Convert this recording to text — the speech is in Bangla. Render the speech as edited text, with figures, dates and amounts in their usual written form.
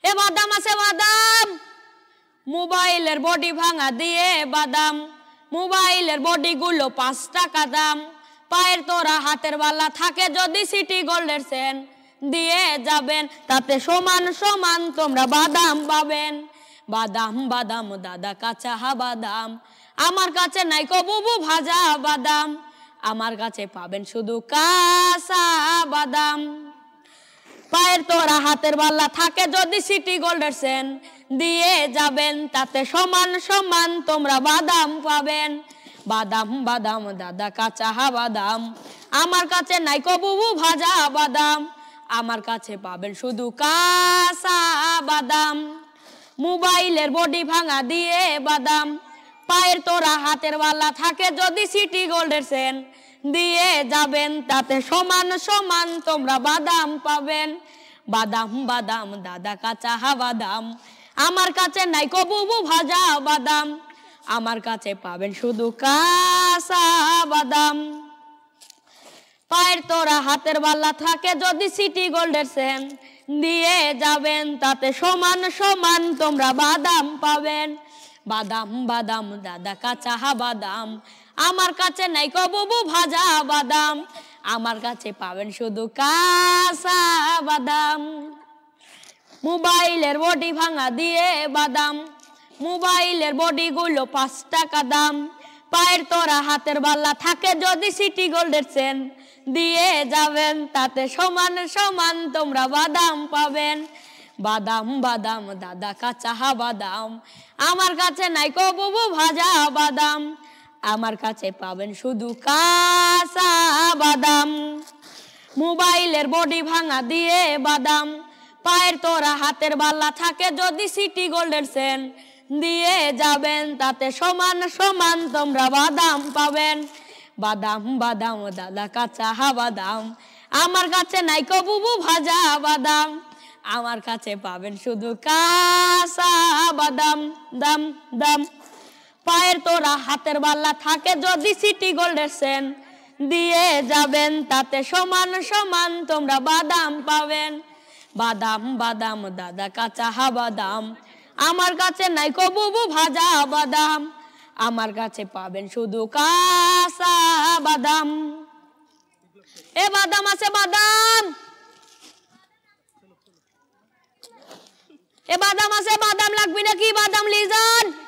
এ বাদাম আছে বাদাম, মোবাইলের বডি ভাঙা দিয়ে বাদাম, মোবাইলের বডি গুলো 5 টাকা দাম। পায়ের তোরা হাতের বালা থাকে যদি সিটি গোল্ডের চেন দিয়ে যাবেন, তাতে সমান সমান তোমরা বাদাম পাবেন। বাদাম বাদাম দাদা কাঁচা বাদাম, আমার কাছে নাই কো বুবু ভাজা বাদাম, আমার কাছে পাবেন শুধু কাঁচা বাদাম। পায়ের তোরা হাতের বালা থাকে যদি সিটি গোল্ডের চেন দিয়ে যাবেন, তাতে সমান সমান তোমরা বাদাম পাবেন। বাদাম বাদাম দাদা কাঁচা বাদাম, আমার কাছে নাই কো বুবু ভাজা বাদাম, আমার কাছে পাবেন শুধু কাঁচা বাদাম। মোবাইলের বডি ভাঙা দিয়ে বাদাম, পায়ের তোরা হাতের বালা থাকে যদি সিটি গোল্ডের চেন দিয়ে যাবেন, তাতে সমান সমান তোমরা বাদাম পাবেন। বাদাম বাদাম দাদা কাঁচা বাদাম, আমার কাছে নাই কো বুবু ভাজা বাদাম, আমার কাছে পাবেন শুধু কাঁচা বাদাম। পায়ের তোরা হাতের বালা থাকে যদি সিটি গোল্ডের চেন দিয়ে যাবেন, তাতে সমান সমান তোমরা বাদাম পাবেন। বাদাম বাদাম দাদা কাঁচা বাদাম, আমার কাছে নাই কো বুবু ভাজা বাদাম, আমার কাছে পাবেন শুধু কাঁচা বাদাম। মোবাইলের বডি ভাঙা দিয়ে বাদাম, মোবাইলের বডি গুলো 5 টাকা দাম। পায়ের তোরা হাতের বালা থাকে যদি সিটি গোল্ডের চেন দিয়ে যাবেন, তাতে সমান সমান তোমরা বাদাম পাবেন। বাদাম বাদাম দাদা কাঁচা বাদাম, আমার কাছে নাই কো বুবু ভাজা বাদাম, আমার কাছে পাবেন শুধু কাঁচা বাদাম। মোবাইলের বডি ভাঙা দিয়ে বাদাম, পায়ের তোরা হাতের বালা থাকে যদি সিটি গোল্ডের চেন দিয়ে যাবেন, তাতে সমান সমান তোমরা বাদাম পাবেন। বাদাম বাদাম দাদা কাঁচা বাদাম, আমার কাছে নাই কো বুবু ভাজা বাদাম, আমার কাছে পাবেন শুধু কাঁচা বাদাম। দাম দাম পায়ের তোরা হাতের বালা থাকে যদি সিটি গোল্ডের চেন দিয়ে যাবেন, তাতে সমান সমান তোমরা বাদাম পাবেন। বাদাম বাদাম দাদা কাঁচা বাদাম, আমার কাছে নাই কো বুবু ভাজা বাদাম, আমার কাছে পাবেন শুধু কাঁচা বাদাম। এ বাদাম আছে বাদাম, এ বাদাম আছে বাদাম, লাগবে নাকি বাদাম লিজান?